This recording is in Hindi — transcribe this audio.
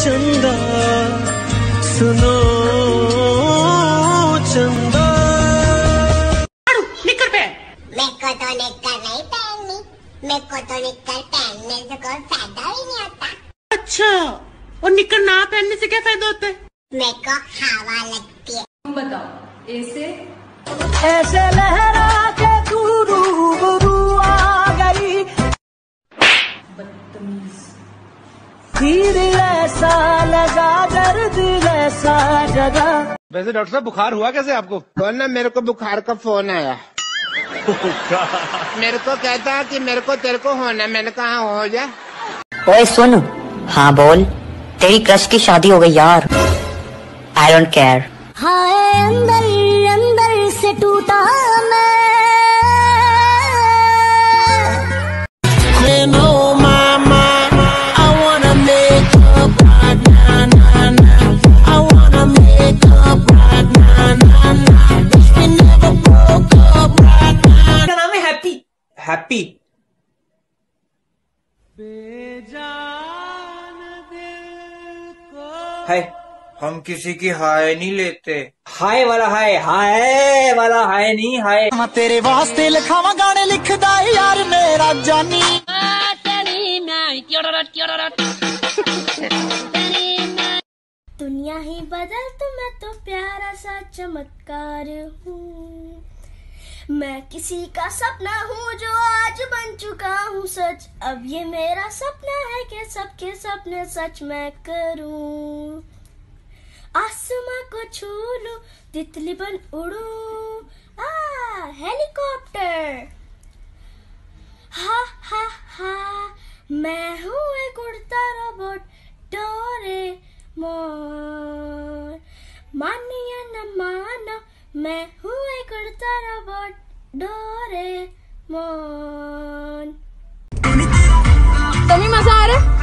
चंदा सुनो चंदा। निकर पे मेरे को तो निकर नहीं पहननी, मेरे को तो निकर पहनने से कोई फायदा ही नहीं होता। अच्छा, और निकर ना पहनने से क्या फायदा होता है? मेरे को हवा लगती है। तुम बताओ, ऐसे लहरा के तू रूबरू आ गई, बदतमीज। तीर ऐसा लगा दर्द ऐसा जगा। वैसे डॉक्टर साहब बुखार हुआ कैसे आपको? कौन ना, मेरे को बुखार का फोन आया। मेरे को कहता कि मेरे को तेरे को होना, मैंने कहा हो जा। ओए सुन, हाँ बोल, तेरी क्रश की शादी हो गई यार। I don't care. हाय अंदर अंदर से टूटा मैं। नाम है हैप्पी। Happy hi. हम किसी की हाय नहीं लेते। हाय वाला हाय, हाय वाला हाय नहीं, हाय। मैं तेरे वास्ते लिखावा गाने लिखदा यार मेरा जानी। दुनिया ही बदल तो मैं तो प्यारा सा चमत्कार हूँ। मैं किसी का सपना हूँ जो आज बन चुका हूँ सच। अब ये मेरा सपना है कि सबके सपने सच मैं करूँ। आसमां को छू लूं, तितली बन उड़ूं, हेलीकॉप्टर। हा हा हा, मैं हूँ एक उड़ता रोबोट डोरेमोन। मानिए न मानो, मैं हूँ एक उड़ता रोबोट डोरेमोन। तुम्हें मजा आ रहा है?